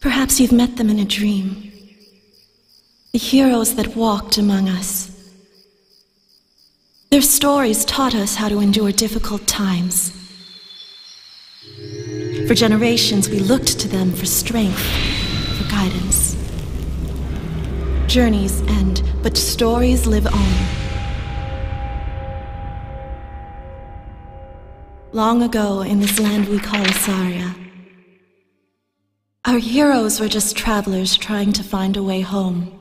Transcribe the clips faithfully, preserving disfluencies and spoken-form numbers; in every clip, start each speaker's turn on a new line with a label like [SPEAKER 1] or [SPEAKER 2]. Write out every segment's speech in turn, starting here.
[SPEAKER 1] Perhaps you've met them in a dream. The heroes that walked among us. Their stories taught us how to endure difficult times. For generations, we looked to them for strength, for guidance. Journeys end, but stories live on. Long ago, in this land we call Asaria, our heroes were just travelers trying to find a way home.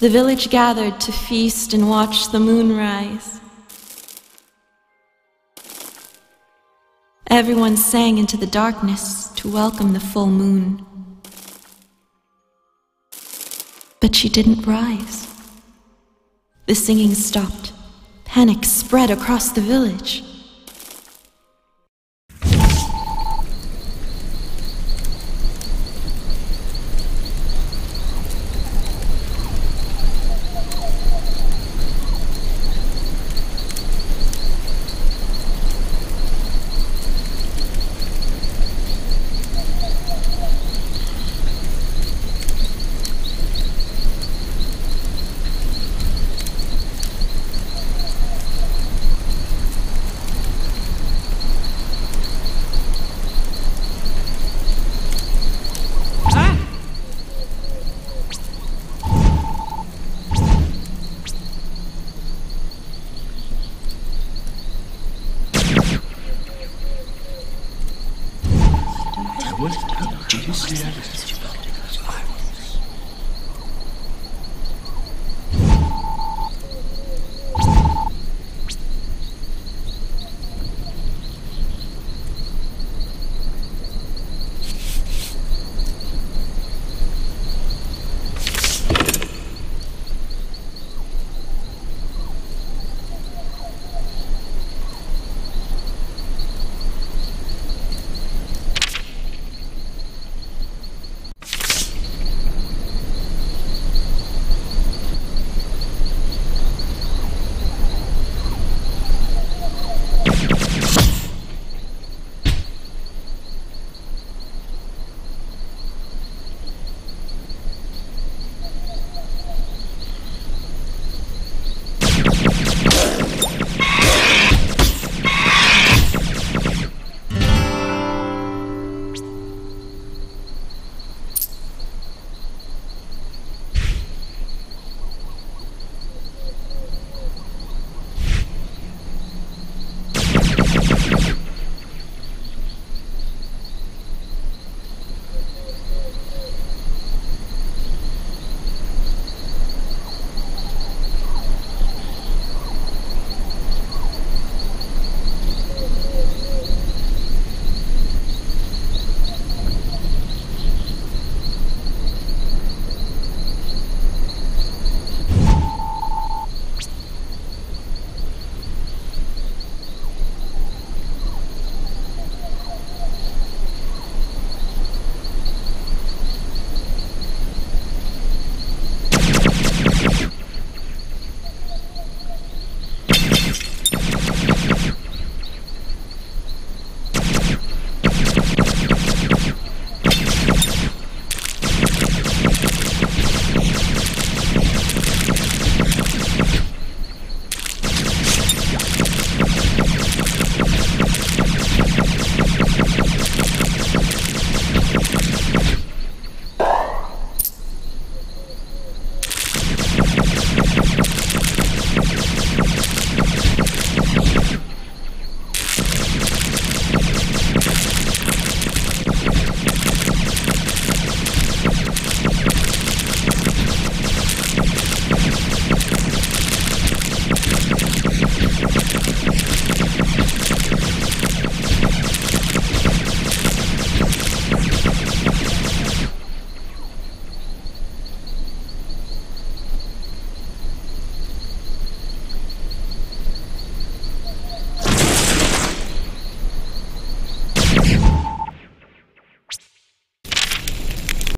[SPEAKER 1] The village gathered to feast and watch the moon rise. Everyone sang into the darkness to welcome the full moon. But she didn't rise. The singing stopped. Panic spread across the village.
[SPEAKER 2] What? Do you see that?